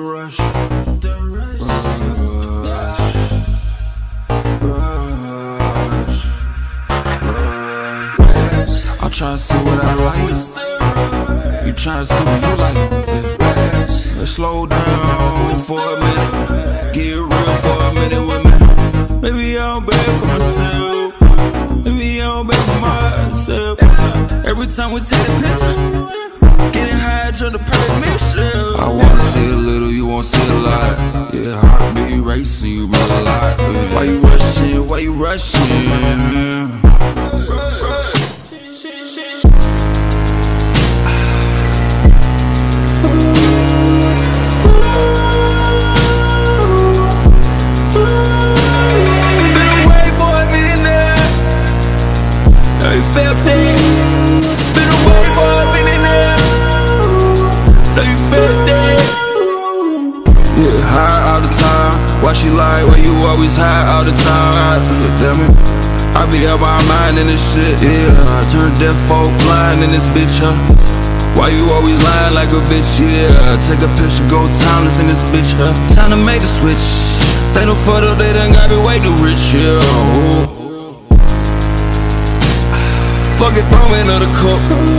rush. I'm tryna see what I like. You tryna see what you like. Yeah. Let's slow down for a minute. Get real for a minute with me. Maybe I'm bad for myself. Maybe I'm bad for myself. Every time we take a picture, getting high, trying to perfect mixture. I wanna see a little, you wanna see a lot. Yeah, heartbeat racing, you real a lot. Yeah. Why you rushing? Why you rushing? Why she like, why you always high all the time? Damn it, I be out my mind in this shit, yeah. I turn deaf folk blind in this bitch, huh? Why you always lying like a bitch, yeah? Take a picture, go timeless in this bitch, huh? Time to make the switch. They no photo, they done got me way too rich, yeah. Fuck it, throw me another cup.